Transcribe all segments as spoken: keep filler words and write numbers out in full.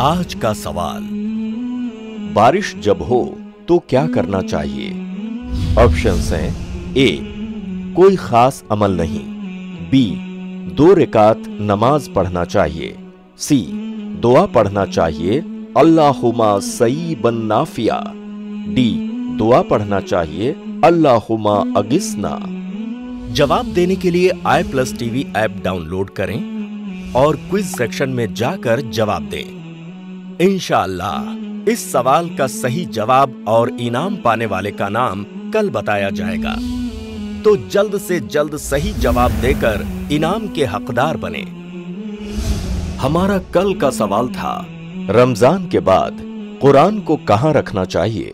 आज का सवाल, बारिश जब हो तो क्या करना चाहिए? ऑप्शंस हैं ए, कोई खास अमल नहीं, बी, दो रकात नमाज पढ़ना चाहिए, सी, दुआ पढ़ना चाहिए अल्लाहुम्मा सय्यिबन नाफिया, डी, दुआ पढ़ना चाहिए अल्लाहुम्मा अगिस्ना। जवाब देने के लिए I plus TV app download करें और क्विज सेक्शन में जाकर जवाब दें। इंशाअल्लाह इस सवाल का सही जवाब और इनाम पाने वाले का नाम कल बताया जाएगा, तो जल्द से जल्द सही जवाब देकर इनाम के हकदार बने। हमारा कल का सवाल था, रमजान के बाद कुरान को कहां रखना चाहिए?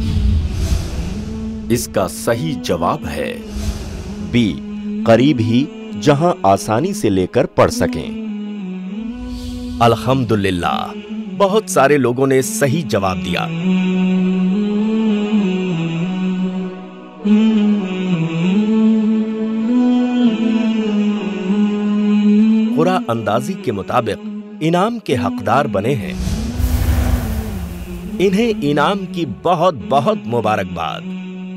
इसका सही जवाब है बी, करीब ही, जहां आसानी से लेकर पढ़ सकें। अल्हम्दुलिल्लाह, बहुत सारे लोगों ने सही जवाब दिया। कुरा अंदाजी के मुताबिक इनाम के हकदार बने हैं। इन्हें इनाम की बहुत बहुत मुबारकबाद।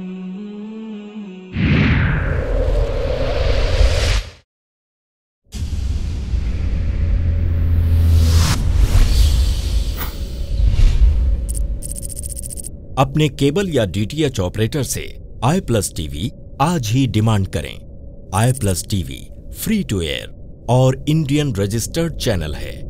अपने केबल या डीटीएच ऑपरेटर से आई प्लस टीवी आज ही डिमांड करें। I plus TV free to air और इंडियन रजिस्टर्ड चैनल है।